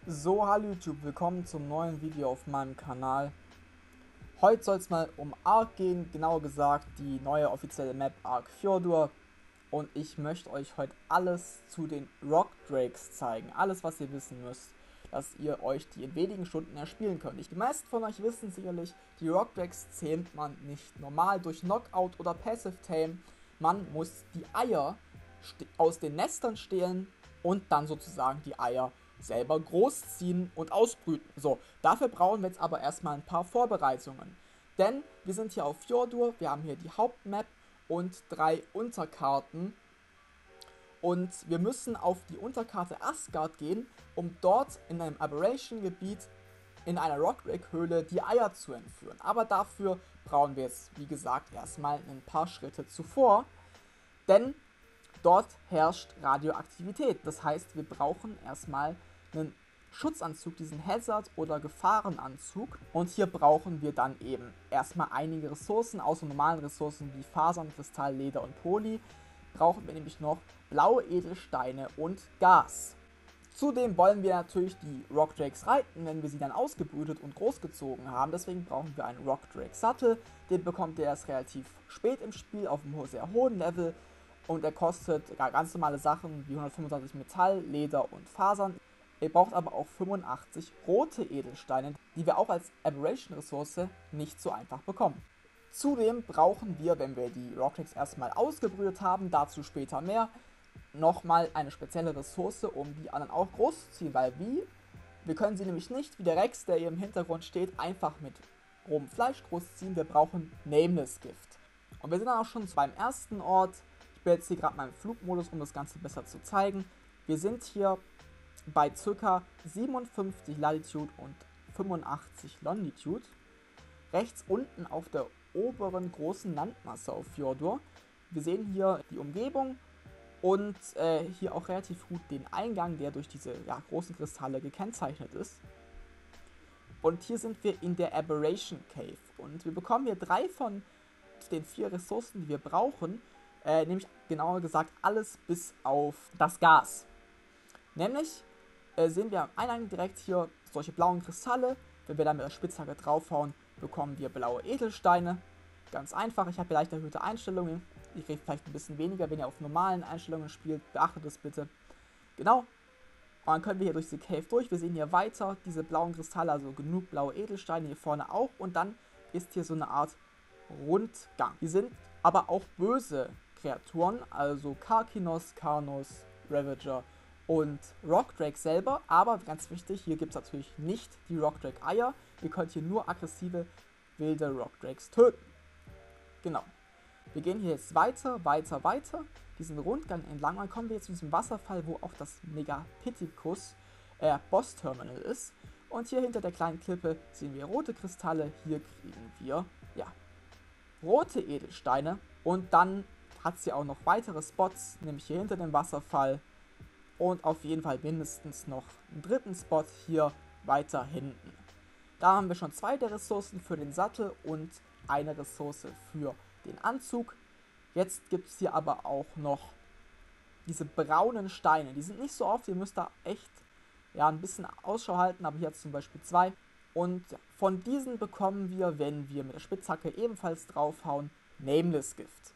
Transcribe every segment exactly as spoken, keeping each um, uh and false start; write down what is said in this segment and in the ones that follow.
So, hallo YouTube, willkommen zum neuen Video auf meinem Kanal. Heute soll es mal um Ark gehen, genauer gesagt die neue offizielle Map Ark Fjordur. Und ich möchte euch heute alles zu den Rock Drakes zeigen. Alles, was ihr wissen müsst, dass ihr euch die in wenigen Stunden erspielen könnt. Die meisten von euch wissen sicherlich, die Rock Drakes zähmt man nicht normal durch Knockout oder Passive Tame. Man muss die Eier aus den Nestern stehlen und dann sozusagen die Eier selber großziehen und ausbrüten. So, dafür brauchen wir jetzt aber erstmal ein paar Vorbereitungen. Denn wir sind hier auf Fjordur, wir haben hier die Hauptmap und drei Unterkarten. Und wir müssen auf die Unterkarte Asgard gehen, um dort in einem Aberration-Gebiet in einer Rockdrake-Höhle die Eier zu entführen. Aber dafür brauchen wir jetzt, wie gesagt, erstmal ein paar Schritte zuvor. Denn dort herrscht Radioaktivität. Das heißt, wir brauchen erstmal einen Schutzanzug, diesen Hazard- oder Gefahrenanzug. Und hier brauchen wir dann eben erstmal einige Ressourcen, außer normalen Ressourcen wie Fasern, Kristall, Leder und Poly. Brauchen wir nämlich noch blaue Edelsteine und Gas. Zudem wollen wir natürlich die Rock Drakes reiten, wenn wir sie dann ausgebrütet und großgezogen haben. Deswegen brauchen wir einen Rock Drake Sattel. Den bekommt ihr erst relativ spät im Spiel auf einem sehr hohen Level. Und er kostet ja, ganz normale Sachen wie hundertfünfundzwanzig Metall, Leder und Fasern. Ihr braucht aber auch fünfundachtzig rote Edelsteine, die wir auch als Aberration-Ressource nicht so einfach bekommen. Zudem brauchen wir, wenn wir die Rock Drakes erstmal ausgebrütet haben, dazu später mehr, nochmal eine spezielle Ressource, um die anderen auch groß zu ziehen. Weil wie? Wir können sie nämlich nicht, wie der Rex, der hier im Hintergrund steht, einfach mit rohem Fleisch großziehen. Wir brauchen Nameless Gift. Und wir sind dann auch schon beim ersten Ort. Ich bin jetzt hier gerade mal im Flugmodus, um das Ganze besser zu zeigen. Wir sind hier bei ca. siebenundfünfzig Latitude und fünfundachtzig Longitude. Rechts unten auf der oberen großen Landmasse auf Fjordur. Wir sehen hier die Umgebung und äh, hier auch relativ gut den Eingang, der durch diese ja, großen Kristalle gekennzeichnet ist. Und hier sind wir in der Aberration Cave. Und wir bekommen hier drei von den vier Ressourcen, die wir brauchen. Äh, nämlich genauer gesagt alles bis auf das Gas. Nämlich äh, sehen wir am Eingang direkt hier solche blauen Kristalle. Wenn wir da mit der Spitzhacke draufhauen, bekommen wir blaue Edelsteine. Ganz einfach, ich habe hier leicht erhöhte Einstellungen. Ihr kriegt vielleicht ein bisschen weniger, wenn ihr auf normalen Einstellungen spielt. Beachtet das bitte. Genau. Und dann können wir hier durch diese Cave durch. Wir sehen hier weiter diese blauen Kristalle, also genug blaue Edelsteine hier vorne auch. Und dann ist hier so eine Art Rundgang. Die sind aber auch böse Kreaturen, also Karkinos, Karnos, Ravager und Rock Drake selber. Aber ganz wichtig, hier gibt es natürlich nicht die Rock Drake Eier. Ihr könnt hier nur aggressive, wilde Rock Drakes töten. Genau. Wir gehen hier jetzt weiter, weiter, weiter. Diesen Rundgang entlang. Dann kommen wir jetzt zu diesem Wasserfall, wo auch das Megapithecus äh, Boss Terminal ist. Und hier hinter der kleinen Klippe sehen wir rote Kristalle. Hier kriegen wir, ja, rote Edelsteine. Und dann hat sie auch noch weitere Spots, nämlich hier hinter dem Wasserfall. Und auf jeden Fall mindestens noch einen dritten Spot hier weiter hinten. Da haben wir schon zwei der Ressourcen für den Sattel und eine Ressource für den Anzug. Jetzt gibt es hier aber auch noch diese braunen Steine. Die sind nicht so oft, ihr müsst da echt ja, ein bisschen Ausschau halten, aber hier hat es zum Beispiel zwei. Und von diesen bekommen wir, wenn wir mit der Spitzhacke ebenfalls draufhauen, Nameless Gift.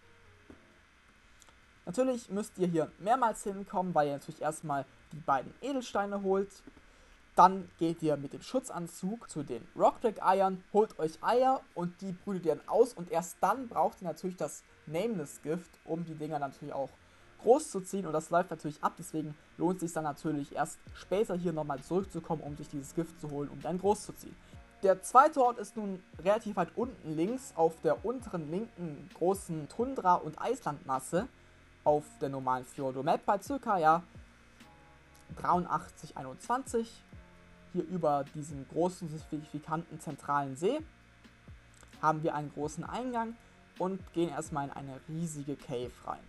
Natürlich müsst ihr hier mehrmals hinkommen, weil ihr natürlich erstmal die beiden Edelsteine holt. Dann geht ihr mit dem Schutzanzug zu den Rock Drake Eiern, holt euch Eier und die brütet ihr dann aus. Und erst dann braucht ihr natürlich das Nameless Gift, um die Dinger natürlich auch groß zu ziehen. Und das läuft natürlich ab, deswegen lohnt es sich dann natürlich erst später hier nochmal zurückzukommen, um sich dieses Gift zu holen, um dann groß zu ziehen. Der zweite Ort ist nun relativ weit unten links auf der unteren linken großen Tundra- und Eislandmasse auf der normalen Fjordur Map bei ca. Ja, dreiundachtzig einundzwanzig. Hier über diesem großen, signifikanten zentralen See haben wir einen großen Eingang und gehen erstmal in eine riesige Cave rein.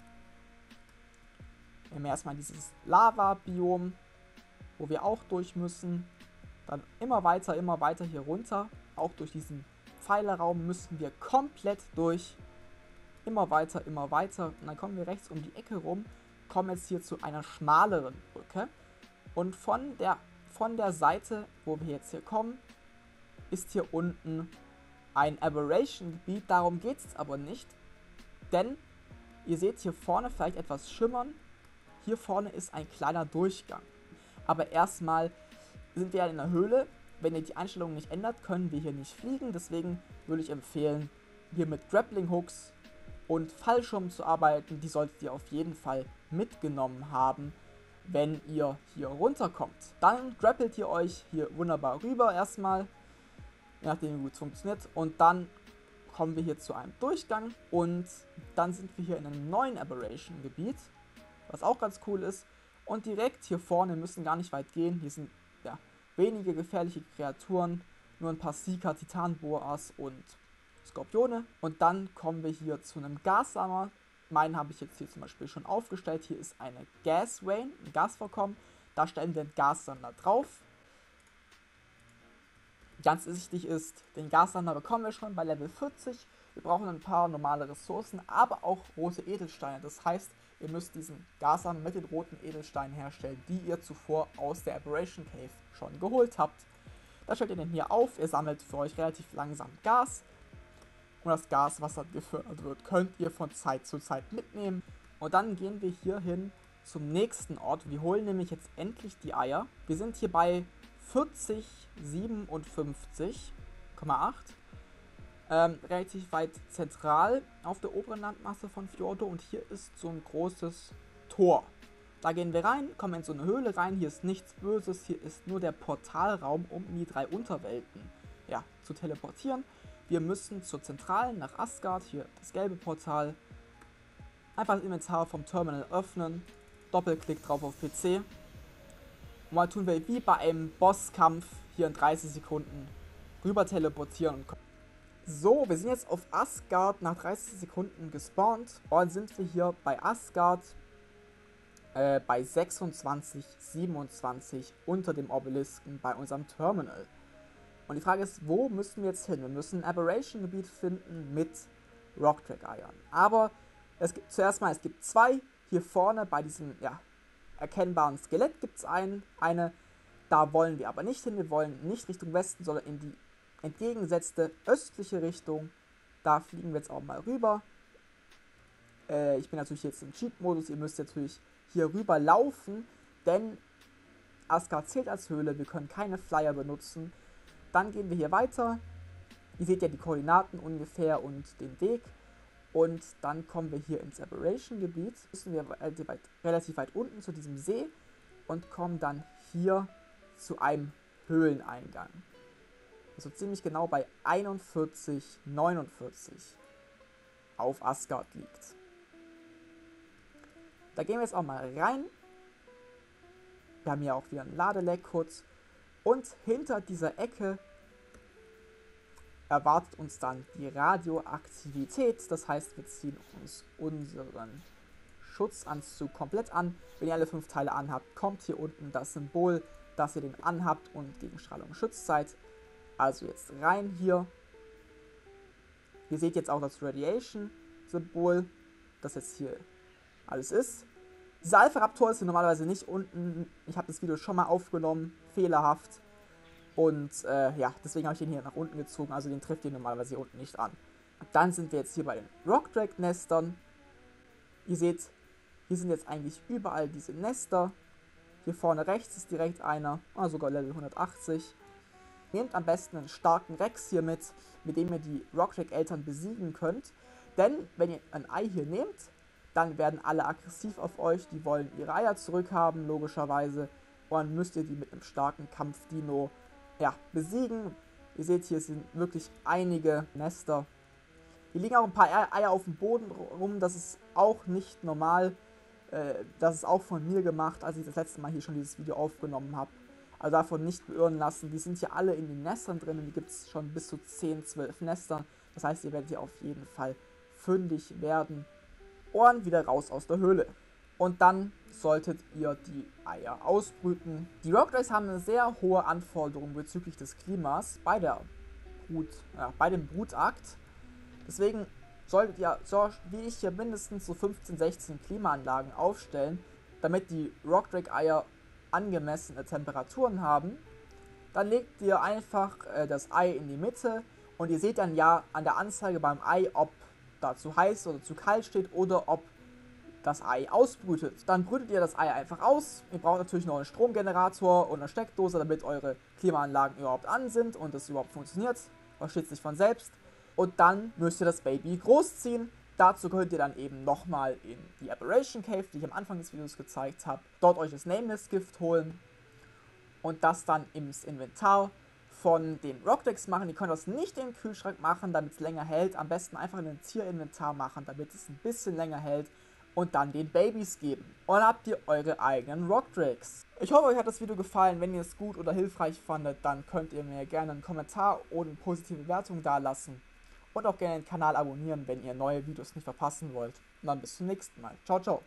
Wir haben erstmal dieses Lava-Biom, wo wir auch durch müssen. Dann immer weiter, immer weiter hier runter. Auch durch diesen Pfeilerraum müssen wir komplett durch. Immer weiter, immer weiter. Und dann kommen wir rechts um die Ecke rum, kommen jetzt hier zu einer schmaleren Brücke. Und von der von der Seite, wo wir jetzt hier kommen, ist hier unten ein Aberration-Gebiet. Darum geht es aber nicht, denn ihr seht hier vorne vielleicht etwas schimmern. Hier vorne ist ein kleiner Durchgang. Aber erstmal sind wir ja in der Höhle. Wenn ihr die Einstellungen nicht ändert, können wir hier nicht fliegen. Deswegen würde ich empfehlen, hier mit Grappling Hooks und Fallschirm zu arbeiten. Die solltet ihr auf jeden Fall mitgenommen haben, wenn ihr hier runterkommt. Dann grappelt ihr euch hier wunderbar rüber erstmal, je nachdem wie gut es funktioniert. Und dann kommen wir hier zu einem Durchgang und dann sind wir hier in einem neuen Aberration-Gebiet, was auch ganz cool ist. Und direkt hier vorne, müssen gar nicht weit gehen, hier sind ja wenige gefährliche Kreaturen, nur ein paar Seeker, Titanboas und Skorpione. Und dann kommen wir hier zu einem Gassammer. Meinen habe ich jetzt hier zum Beispiel schon aufgestellt. Hier ist eine Gas Rain, ein Gasvorkommen. Da stellen wir den Gassammler drauf. Ganz wichtig ist, den Gassammler bekommen wir schon bei Level vierzig. Wir brauchen ein paar normale Ressourcen, aber auch rote Edelsteine. Das heißt, ihr müsst diesen Gassammler mit den roten Edelsteinen herstellen, die ihr zuvor aus der Aberration Cave schon geholt habt. Da stellt ihr den hier auf. Ihr sammelt für euch relativ langsam Gas. Und das Gas, was dann gefördert wird, könnt ihr von Zeit zu Zeit mitnehmen. Und dann gehen wir hier hin zum nächsten Ort. Wir holen nämlich jetzt endlich die Eier. Wir sind hier bei vierzig siebenundfünfzig Komma acht. Ähm, relativ weit zentral auf der oberen Landmasse von Fjordur. Und hier ist so ein großes Tor. Da gehen wir rein, kommen in so eine Höhle rein. Hier ist nichts Böses. Hier ist nur der Portalraum, um in die drei Unterwelten ja, zu teleportieren. Wir müssen zur Zentralen nach Asgard, hier das gelbe Portal. Einfach das Inventar vom Terminal öffnen, Doppelklick drauf auf P C. Und mal tun wir wie bei einem Bosskampf hier in dreißig Sekunden rüber teleportieren. So, wir sind jetzt auf Asgard nach dreißig Sekunden gespawnt. Und dann sind wir hier bei Asgard äh, bei sechsundzwanzig siebenundzwanzig unter dem Obelisken bei unserem Terminal. Und die Frage ist, wo müssen wir jetzt hin? Wir müssen ein Aberration-Gebiet finden mit Rockdrake-Eiern. Aber es gibt zuerst mal, es gibt zwei. Hier vorne bei diesem ja, erkennbaren Skelett gibt es einen, eine. Da wollen wir aber nicht hin. Wir wollen nicht Richtung Westen, sondern in die entgegengesetzte östliche Richtung. Da fliegen wir jetzt auch mal rüber. Äh, ich bin natürlich jetzt im Cheat-Modus. Ihr müsst natürlich hier rüber laufen, denn Asgard zählt als Höhle. Wir können keine Flyer benutzen. Dann gehen wir hier weiter. Ihr seht ja die Koordinaten ungefähr und den Weg. Und dann kommen wir hier ins Aberration-Gebiet. Müssen wir relativ weit, relativ weit unten zu diesem See und kommen dann hier zu einem Höhleneingang. Also ziemlich genau bei einundvierzig neunundvierzig auf Asgard liegt. Da gehen wir jetzt auch mal rein. Wir haben hier auch wieder ein Ladeleck kurz. Und hinter dieser Ecke erwartet uns dann die Radioaktivität. Das heißt, wir ziehen uns unseren Schutzanzug komplett an. Wenn ihr alle fünf Teile anhabt, kommt hier unten das Symbol, dass ihr den anhabt und gegen Strahlung geschützt seid. Also jetzt rein hier. Ihr seht jetzt auch das Radiation-Symbol, das jetzt hier alles ist. Dieser Alpha-Raptor ist hier normalerweise nicht unten. Ich habe das Video schon mal aufgenommen, fehlerhaft. Und äh, ja, deswegen habe ich den hier nach unten gezogen. Also den trifft ihr normalerweise hier unten nicht an. Dann sind wir jetzt hier bei den Rockdrake-Nestern. Ihr seht, hier sind jetzt eigentlich überall diese Nester. Hier vorne rechts ist direkt einer, oder sogar Level hundertachtzig. Nehmt am besten einen starken Rex hier mit, mit dem ihr die Rockdrake-Eltern besiegen könnt. Denn wenn ihr ein Ei hier nehmt, dann werden alle aggressiv auf euch. Die wollen ihre Eier zurückhaben, logischerweise. Und dann müsst ihr die mit einem starken Kampf-Dino ja, besiegen. Ihr seht, hier sind wirklich einige Nester. Hier liegen auch ein paar Eier auf dem Boden rum. Das ist auch nicht normal. Äh, das ist auch von mir gemacht, als ich das letzte Mal hier schon dieses Video aufgenommen habe. Also davon nicht beirren lassen. Die sind hier alle in den Nestern drin. Und die gibt es schon bis zu zehn, zwölf Nester. Das heißt, ihr werdet hier auf jeden Fall fündig werden. Und wieder raus aus der Höhle. Und dann solltet ihr die Eier ausbrüten. Die Rockdrakes haben eine sehr hohe Anforderung bezüglich des Klimas bei, der Brut, ja, bei dem Brutakt. Deswegen solltet ihr, so wie ich hier, mindestens so fünfzehn, sechzehn Klimaanlagen aufstellen, damit die Rockdrake-Eier angemessene Temperaturen haben, dann legt ihr einfach äh, das Ei in die Mitte und ihr seht dann ja an der Anzeige beim Ei, ob da zu heiß oder zu kalt steht oder ob das Ei ausbrütet. Dann brütet ihr das Ei einfach aus. Ihr braucht natürlich noch einen Stromgenerator und eine Steckdose, damit eure Klimaanlagen überhaupt an sind und es überhaupt funktioniert. Versteht sich von selbst. Und dann müsst ihr das Baby großziehen. Dazu könnt ihr dann eben nochmal in die Aberration Cave, die ich am Anfang des Videos gezeigt habe, dort euch das Nameless Gift holen und das dann ins Inventar von den Rockdecks machen. Ihr könnt das nicht in den Kühlschrank machen, damit es länger hält. Am besten einfach in ein Tierinventar machen, damit es ein bisschen länger hält. Und dann den Babys geben. Und dann habt ihr eure eigenen Rockdrakes. Ich hoffe, euch hat das Video gefallen. Wenn ihr es gut oder hilfreich fandet, dann könnt ihr mir gerne einen Kommentar oder eine positive Bewertung dalassen. Und auch gerne den Kanal abonnieren, wenn ihr neue Videos nicht verpassen wollt. Und dann bis zum nächsten Mal. Ciao, ciao.